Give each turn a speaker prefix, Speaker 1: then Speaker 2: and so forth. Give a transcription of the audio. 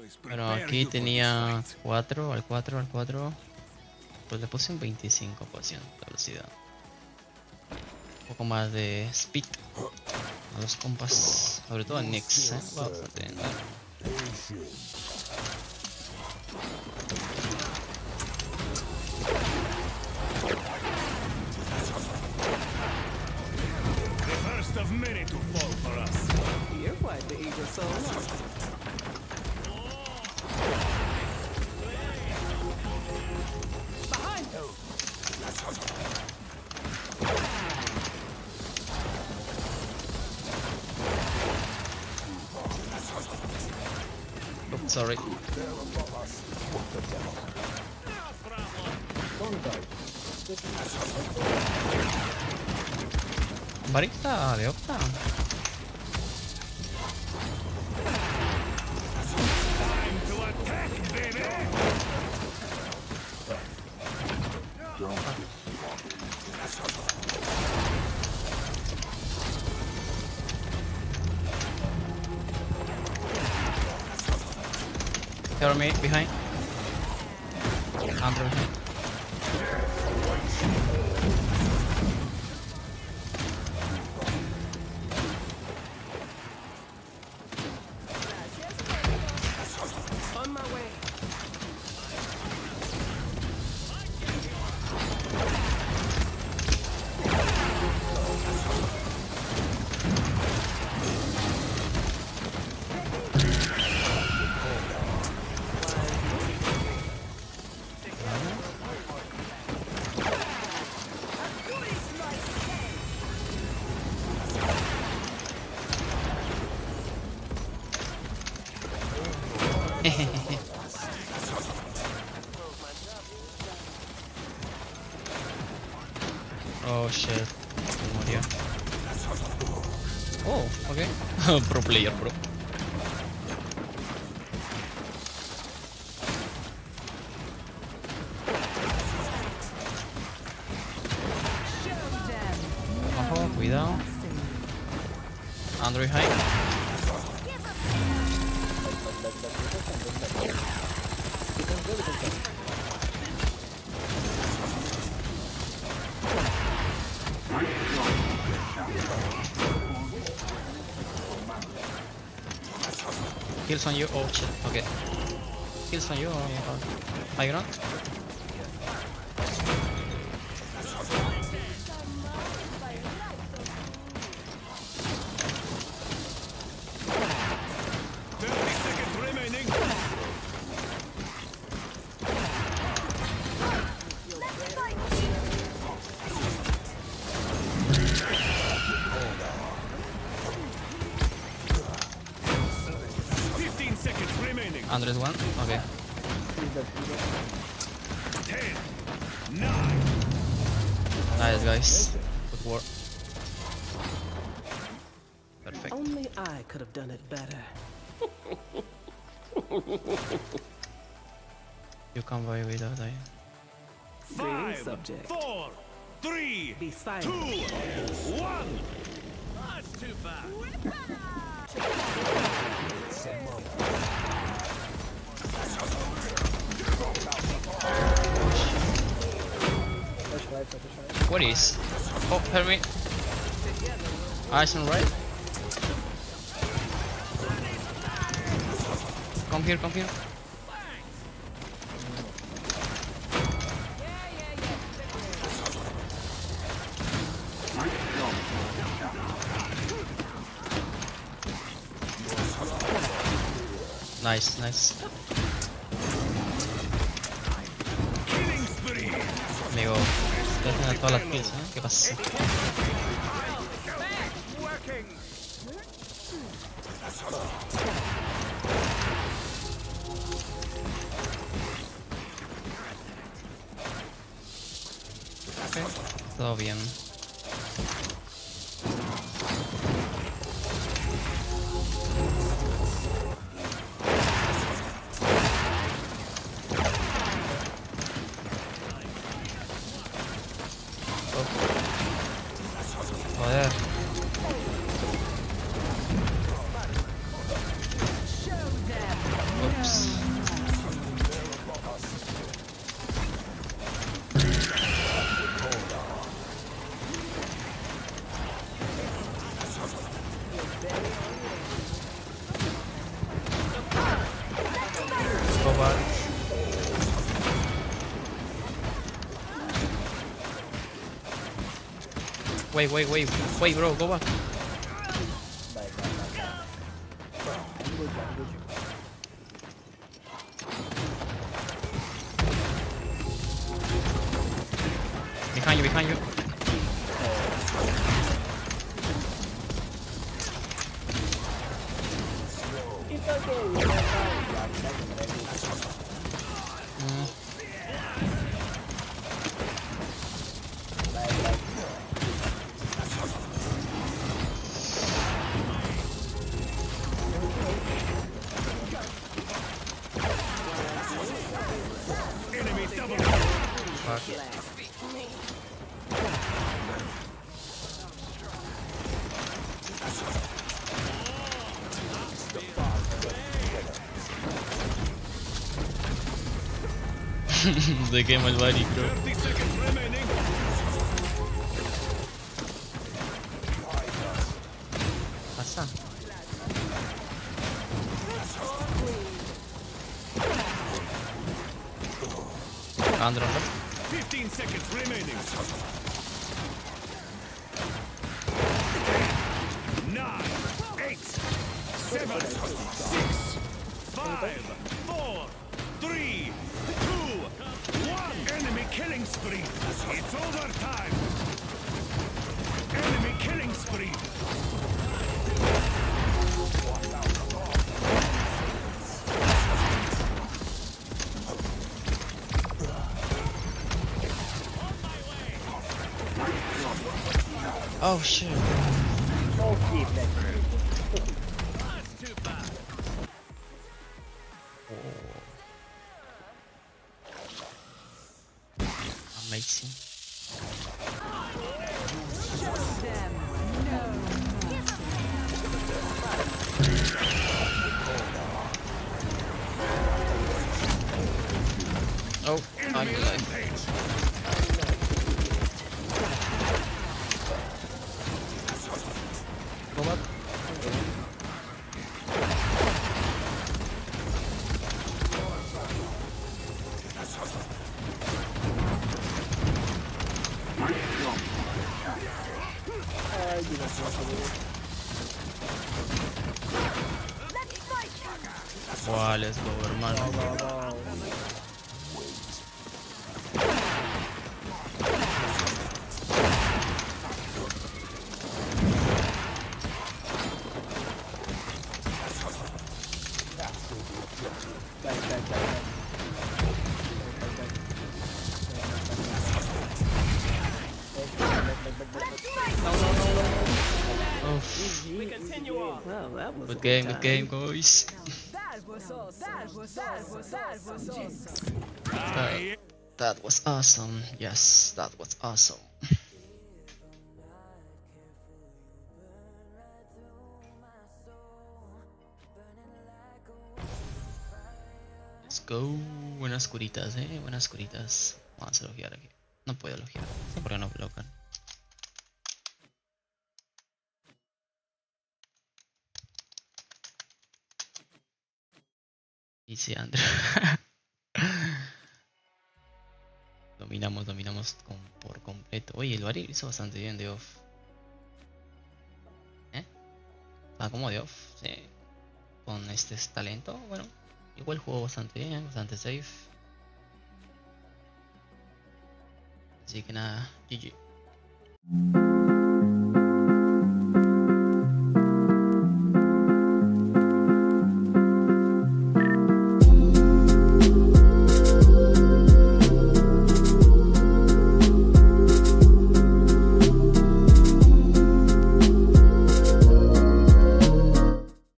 Speaker 1: Bueno, aquí tenía 4, al 4, al 4. Pues le puse un 25% de velocidad. Un poco más de speed a los compas. Sobre todo a Nyx, va bastante bien.
Speaker 2: Of many to fall for us.
Speaker 3: You're quite the eager soul. Behind you.
Speaker 1: Oh, sorry. Varita de Octa.
Speaker 2: Time to attack, baby!
Speaker 1: Cover me behind. Andrew behind.
Speaker 3: On my way.
Speaker 1: Oh shit. Murió. Oh, okay. Pro player, bro. Ojo, cuidado. Android high. Kills on you. Oh shit. Okay. Kills on you. High ground. Andres one. Okay.
Speaker 2: 10, 9.
Speaker 1: Nice guys. Good work. Perfect.
Speaker 3: Only I could have done it better.
Speaker 1: You come by without dying.
Speaker 2: 5,
Speaker 3: subject.
Speaker 2: 4, 3,
Speaker 3: Be
Speaker 2: 2,
Speaker 3: silent.
Speaker 2: 1. That's too bad.
Speaker 1: What is? Oh, help me. Eyes on right. Come here, come here. Nice, nice. Amigo, estoy haciendo todas las kills, ¿eh? ¿Qué pasa? Okay. Todo bien. Joder. Oops. Go back. Wait, bro, go back. Behind you.
Speaker 2: Enemy double.
Speaker 1: Fuck. Se quema el bari, bro.
Speaker 2: 30 seconds remaining.
Speaker 1: Pasa. Andro,
Speaker 2: 15 seconds remaining. 9, 8, 7, 6, 5, 4, 3, 2, 1. Enemy killing spree. It's overtime. Enemy killing spree.
Speaker 1: oh shit.
Speaker 2: That's too bad.
Speaker 1: Amazing. Oh, I'm
Speaker 2: Enemy
Speaker 1: alive.
Speaker 2: rampage.
Speaker 1: Go back. Wow, let's go, hermano. Oof.
Speaker 3: We continue on. Well, that was
Speaker 1: Good
Speaker 3: a
Speaker 1: game,
Speaker 3: good
Speaker 1: good game,
Speaker 3: time.
Speaker 1: guys.
Speaker 2: Ah, yeah.
Speaker 1: That was awesome. Yes, that was awesome. Let's go. Buenas curitas, buenas curitas. Vamos a elogiar aquí. No puedo elogiar. No sé por qué no colocan. Dice Andrew. Dominamos por completo. Oye, el Baril hizo bastante bien de off. Está como de off, sí. Con este talento, bueno. Igual jugó bastante bien, bastante safe. Así que nada, GG.